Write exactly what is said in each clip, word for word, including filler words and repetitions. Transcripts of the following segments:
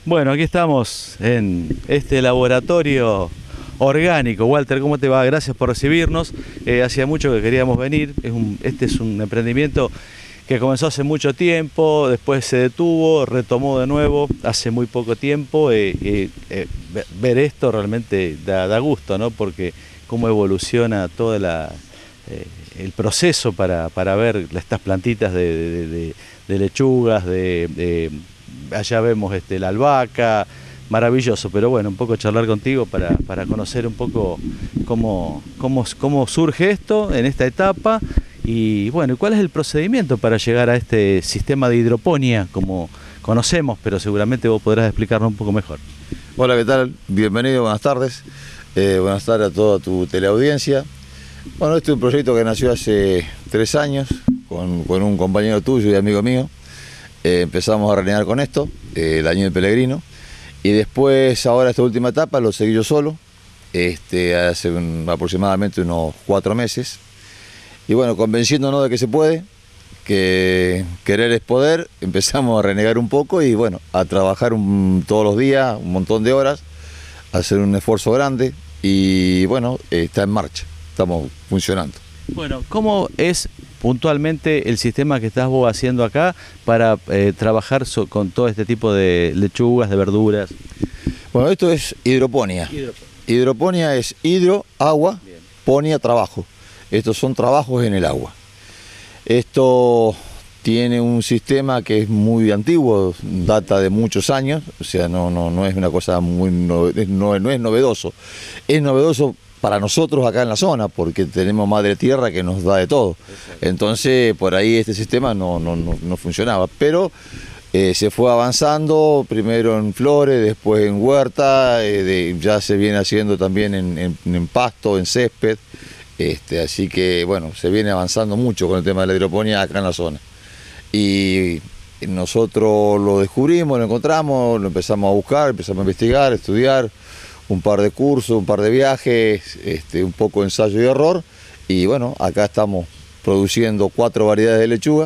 Bueno, aquí estamos en este laboratorio orgánico. Walter, ¿cómo te va? Gracias por recibirnos. Eh, hacía mucho que queríamos venir. Es un, este es un emprendimiento que comenzó hace mucho tiempo, después se detuvo, retomó de nuevo hace muy poco tiempo. Eh, eh, eh, ver esto realmente da, da gusto, ¿no? Porque cómo evoluciona todo la, eh, el proceso para, para ver estas plantitas de, de, de, de lechugas, de, de allá vemos este, la albahaca, maravilloso, pero bueno, un poco charlar contigo para, para conocer un poco cómo, cómo, cómo surge esto en esta etapa y bueno, ¿cuál es el procedimiento para llegar a este sistema de hidroponía como conocemos, pero seguramente vos podrás explicarnos un poco mejor? Hola, ¿qué tal? Bienvenido, buenas tardes. Eh, buenas tardes a toda tu teleaudiencia. Bueno, este es un proyecto que nació hace tres años con, con un compañero tuyo y amigo mío. Eh, empezamos a renegar con esto, eh, el año del Pellegrino, y después ahora esta última etapa lo seguí yo solo, este, hace un, aproximadamente unos cuatro meses, y bueno, convenciéndonos de que se puede, que querer es poder, empezamos a renegar un poco y bueno, a trabajar un, todos los días, un montón de horas, a hacer un esfuerzo grande y bueno, eh, está en marcha, estamos funcionando. Bueno, ¿cómo es puntualmente el sistema que estás vos haciendo acá para eh, trabajar so, con todo este tipo de lechugas, de verduras? Bueno, esto es hidroponía. Hidroponía, hidroponía es hidro, agua, bien. Ponía, trabajo. Estos son trabajos en el agua. Esto tiene un sistema que es muy antiguo, data de muchos años, o sea, no, no, no es una cosa muy, no, no, no es novedoso. Es novedoso para nosotros acá en la zona, porque tenemos madre tierra que nos da de todo. Exacto. Entonces, por ahí este sistema no, no, no, no funcionaba, pero eh, se fue avanzando, primero en flores, después en huerta, eh, de, ya se viene haciendo también en, en, en pasto, en césped, este, así que bueno, se viene avanzando mucho con el tema de la hidroponía acá en la zona. Y nosotros lo descubrimos, lo encontramos, lo empezamos a buscar, empezamos a investigar, a estudiar, un par de cursos, un par de viajes, este, un poco de ensayo y error, y bueno, acá estamos produciendo cuatro variedades de lechuga,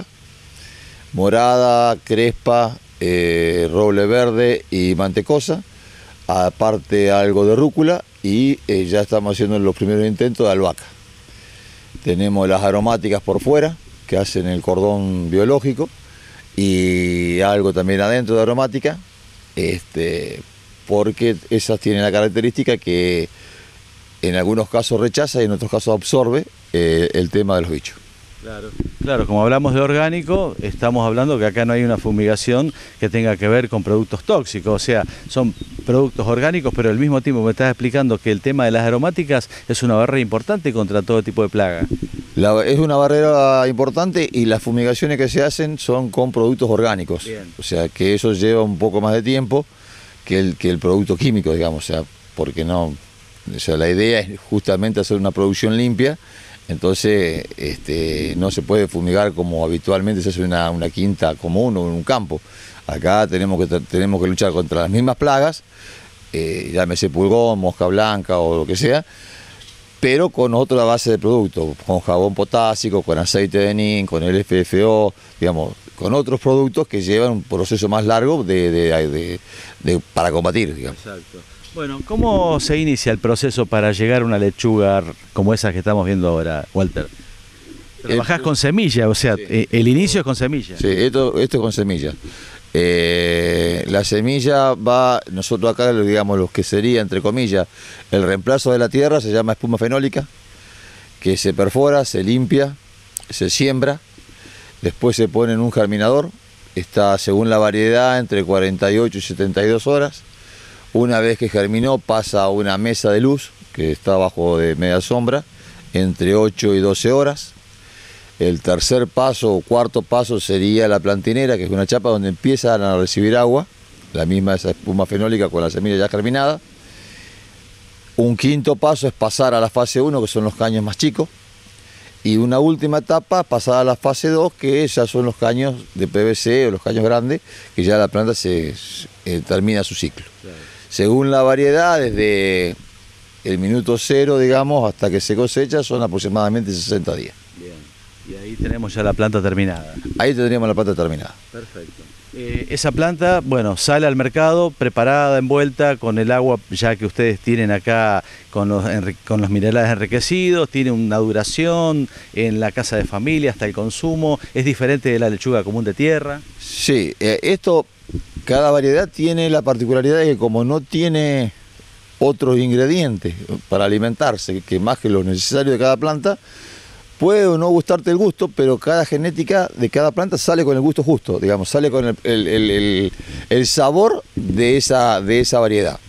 morada, crespa, eh, roble verde y mantecosa, aparte algo de rúcula, y eh, ya estamos haciendo los primeros intentos de albahaca. Tenemos las aromáticas por fuera, que hacen el cordón biológico, y algo también adentro de aromática, este, porque esas tienen la característica que en algunos casos rechaza y en otros casos absorbe eh, el tema de los bichos. Claro, claro, como hablamos de orgánico, estamos hablando que acá no hay una fumigación que tenga que ver con productos tóxicos, o sea, son productos orgánicos, pero al mismo tiempo me estás explicando que el tema de las aromáticas es una barrera importante contra todo tipo de plaga. La, es una barrera importante y las fumigaciones que se hacen son con productos orgánicos. Bien. O sea, que eso lleva un poco más de tiempo que el, que el producto químico, digamos, o sea, porque no, o sea, la idea es justamente hacer una producción limpia, entonces este, no se puede fumigar como habitualmente se hace una, una quinta común o en un campo. Acá tenemos que, tenemos que luchar contra las mismas plagas, eh, llámese pulgón, mosca blanca o lo que sea, pero con otra base de producto, con jabón potásico, con aceite de nin, con el F F O, digamos, con otros productos que llevan un proceso más largo de, de, de, de, para combatir, digamos. Exacto. Bueno, ¿cómo se inicia el proceso para llegar a una lechuga como esa que estamos viendo ahora, Walter? Trabajás el, con semilla, o sea, sí. El inicio es con semilla. Sí, esto, esto es con semilla. Eh, la semilla va, nosotros acá, digamos, lo que sería, entre comillas, el reemplazo de la tierra se llama espuma fenólica, que se perfora, se limpia, se siembra, después se pone en un germinador, está según la variedad entre cuarenta y ocho y setenta y dos horas. Una vez que germinó pasa a una mesa de luz, que está bajo de media sombra, entre ocho y doce horas. El tercer paso o cuarto paso sería la plantinera, que es una chapa donde empiezan a recibir agua, la misma esa espuma fenólica con la semilla ya germinada. Un quinto paso es pasar a la fase uno, que son los caños más chicos. Y una última etapa, pasar a la fase dos, que ya son los caños de P V C o los caños grandes, que ya la planta se, eh, termina su ciclo. Claro. Según la variedad, desde el minuto cero, digamos, hasta que se cosecha, son aproximadamente sesenta días. Bien. Y ahí tenemos ya la planta terminada. Ahí tendríamos la planta terminada. Perfecto. Eh, esa planta, bueno, sale al mercado preparada, envuelta con el agua ya que ustedes tienen acá con los, con los minerales enriquecidos, tiene una duración en la casa de familia hasta el consumo, es diferente de la lechuga común de tierra. Sí, eh, esto, cada variedad tiene la particularidad de que como no tiene otros ingredientes para alimentarse, que más que lo necesario de cada planta, puede o no gustarte el gusto, pero cada genética de cada planta sale con el gusto justo, digamos, sale con el, el, el, el, el sabor de esa, de esa variedad.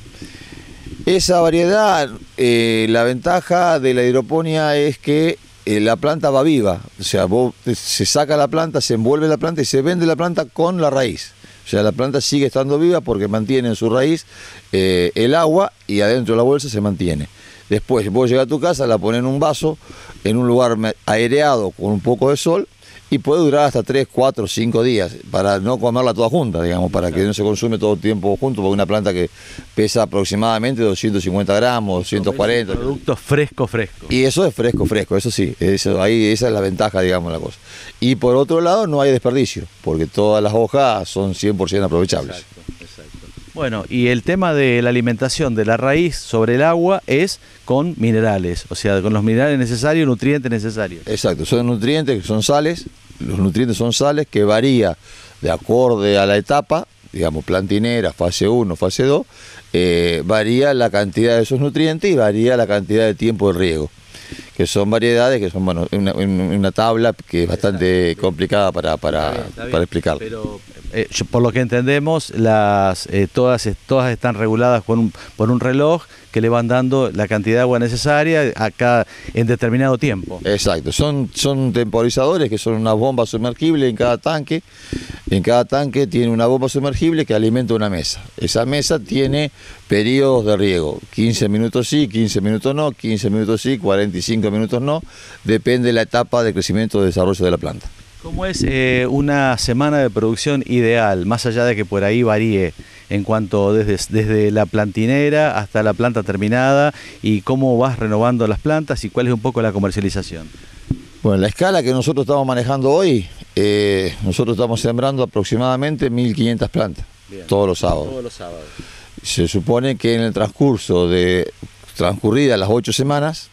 Esa variedad, eh, la ventaja de la hidroponía es que eh, la planta va viva, o sea, vos, se saca la planta, se envuelve la planta y se vende la planta con la raíz. O sea, la planta sigue estando viva porque mantiene en su raíz eh, el agua y adentro de la bolsa se mantiene. Después vos llegas a tu casa, la pones en un vaso, en un lugar aireado con un poco de sol y puede durar hasta tres, cuatro, cinco días para no comerla toda junta, digamos, para que no se consume todo el tiempo junto, porque una planta que pesa aproximadamente doscientos cincuenta gramos, doscientos cuarenta. Producto fresco, fresco. Y eso es fresco, fresco, eso sí, eso, ahí, esa es la ventaja, digamos, la cosa. Y por otro lado no hay desperdicio, porque todas las hojas son cien por ciento aprovechables. Exacto, exacto. Bueno, y el tema de la alimentación de la raíz sobre el agua es con minerales, o sea, con los minerales necesarios, nutrientes necesarios. Exacto, son nutrientes que son sales, los nutrientes son sales que varía de acorde a la etapa, digamos plantinera, fase uno, fase dos, eh, varía la cantidad de esos nutrientes y varía la cantidad de tiempo de riego, que son variedades que son, bueno, una, una tabla que es bastante complicada para, para, está bien, está bien, para explicarlo. Pero eh, yo, por lo que entendemos, las, eh, todas, todas están reguladas por un, por un reloj que le van dando la cantidad de agua necesaria acá en determinado tiempo. Exacto, son, son temporizadores que son unas bombas sumergibles en cada tanque. En cada tanque tiene una bomba sumergible que alimenta una mesa. Esa mesa tiene periodos de riego, quince minutos sí, quince minutos no, quince minutos sí, cuarenta y cinco minutos no, depende de la etapa de crecimiento y desarrollo de la planta. ¿Cómo es eh, una semana de producción ideal, más allá de que por ahí varíe en cuanto desde, desde la plantinera hasta la planta terminada y cómo vas renovando las plantas y cuál es un poco la comercialización? Bueno, la escala que nosotros estamos manejando hoy, eh, nosotros estamos sembrando aproximadamente mil quinientas plantas. Bien. Todos los sábados. Todos los sábados. Se supone que en el transcurso de transcurridas las ocho semanas,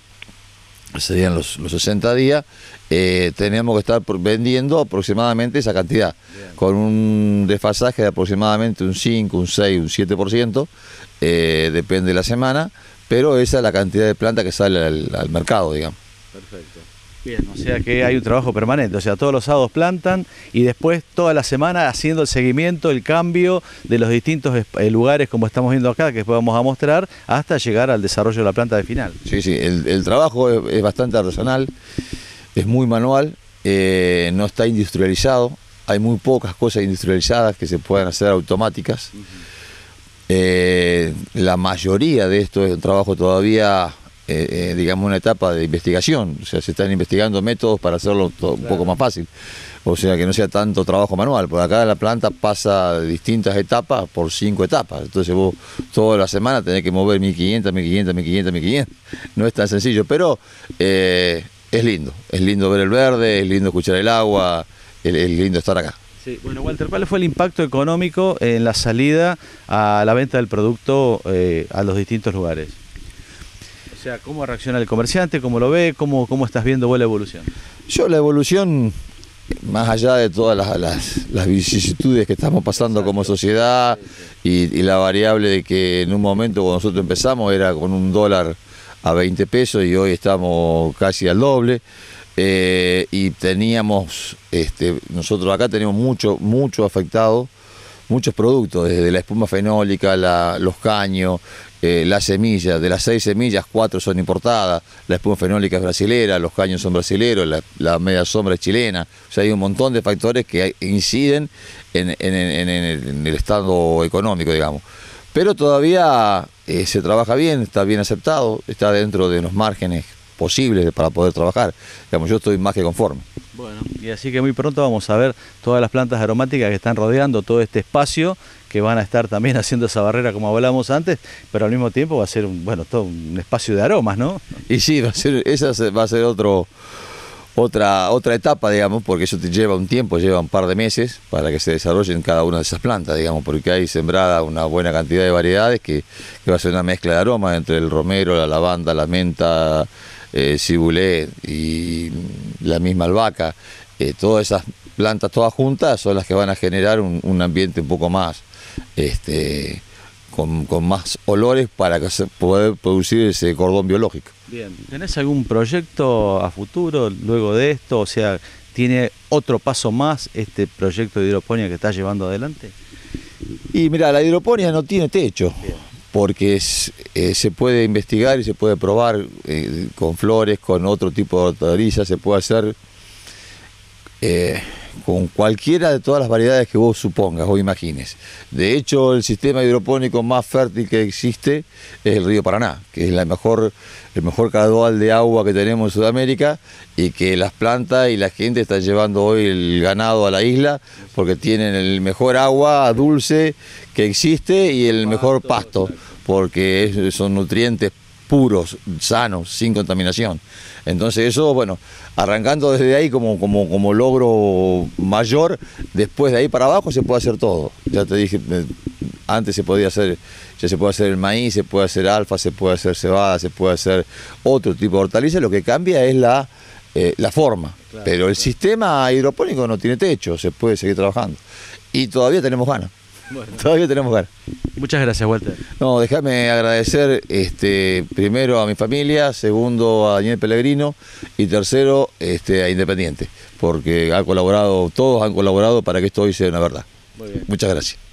serían los, los sesenta días, eh, tenemos que estar vendiendo aproximadamente esa cantidad. Bien. Con un desfasaje de aproximadamente un cinco, un seis, un siete por ciento, eh, depende de la semana, pero esa es la cantidad de planta que sale al, al mercado, digamos. Perfecto. Bien, o sea que hay un trabajo permanente, o sea, todos los sábados plantan y después toda la semana haciendo el seguimiento, el cambio de los distintos lugares como estamos viendo acá, que después vamos a mostrar, hasta llegar al desarrollo de la planta de final. Sí, sí, el, el trabajo es, es bastante artesanal, es muy manual, eh, no está industrializado, hay muy pocas cosas industrializadas que se puedan hacer automáticas. Uh-huh. eh, la mayoría de esto es un trabajo todavía... Eh, eh, digamos una etapa de investigación, o sea, se están investigando métodos para hacerlo todo un poco más fácil, o sea, que no sea tanto trabajo manual, por acá la planta pasa de distintas etapas por cinco etapas, entonces vos toda la semana tenés que mover mil quinientas, mil quinientas, mil quinientas, mil quinientas, no es tan sencillo, pero eh, es lindo, es lindo ver el verde, es lindo escuchar el agua, es, es lindo estar acá. Sí, bueno, Walter, ¿cuál fue el impacto económico en la salida a la venta del producto eh, a los distintos lugares? O sea, ¿cómo reacciona el comerciante? ¿Cómo lo ve? ¿Cómo, cómo estás viendo vos la evolución? Yo la evolución, más allá de todas las, las, las vicisitudes que estamos pasando Exacto. como sociedad y, y la variable de que en un momento cuando nosotros empezamos era con un dólar a veinte pesos y hoy estamos casi al doble, eh, y teníamos, este, nosotros acá tenemos mucho, mucho afectado, muchos productos, desde la espuma fenólica, la, los caños, eh, las semillas, de las seis semillas, cuatro son importadas, la espuma fenólica es brasilera, los caños son brasileros, la, la media sombra es chilena, o sea, hay un montón de factores que hay, inciden en, en, en, en, en el estado económico, digamos. Pero todavía eh, se trabaja bien, está bien aceptado, está dentro de los márgenes posibles para poder trabajar. Digamos, yo estoy más que conforme. Bueno, y así que muy pronto vamos a ver todas las plantas aromáticas que están rodeando todo este espacio, que van a estar también haciendo esa barrera como hablábamos antes, pero al mismo tiempo va a ser un, bueno, todo un espacio de aromas, ¿no? Y sí, va a ser, esa va a ser otro, otra, otra etapa, digamos, porque eso te lleva un tiempo, lleva un par de meses para que se desarrollen cada una de esas plantas, digamos, porque hay sembrada una buena cantidad de variedades que, que va a ser una mezcla de aromas entre el romero, la lavanda, la menta, eh, cibulé y la misma albahaca. Eh, todas esas plantas todas juntas son las que van a generar un, un ambiente un poco más este, con, con más olores para que se poder producir ese cordón biológico. Bien, ¿tenés algún proyecto a futuro luego de esto? O sea, ¿tiene otro paso más este proyecto de hidroponía que estás llevando adelante? Y mira, la hidroponía no tiene techo. Bien. Porque es, eh, se puede investigar y se puede probar eh, con flores, con otro tipo de hortalizas, se puede hacer eh, con cualquiera de todas las variedades que vos supongas o imagines. De hecho, el sistema hidropónico más fértil que existe es el río Paraná, que es la mejor, el mejor caudal de agua que tenemos en Sudamérica y que las plantas y la gente están llevando hoy el ganado a la isla porque tienen el mejor agua dulce que existe y el mejor pasto, porque son nutrientes puros, sanos, sin contaminación. Entonces eso, bueno, arrancando desde ahí como, como, como logro mayor, después de ahí para abajo se puede hacer todo. Ya te dije, antes se podía hacer, ya se puede hacer el maíz, se puede hacer alfa, se puede hacer cebada, se puede hacer otro tipo de hortalizas, lo que cambia es la, eh, la forma. Claro, pero el claro. sistema hidropónico no tiene techo, se puede seguir trabajando. Y todavía tenemos ganas. Bueno. Todavía tenemos ganas. Muchas gracias, Walter. No, déjame agradecer este, primero a mi familia, segundo a Daniel Pellegrino y tercero este, a Independiente, porque ha colaborado, todos han colaborado para que esto hoy sea una verdad. Muy bien. Muchas gracias.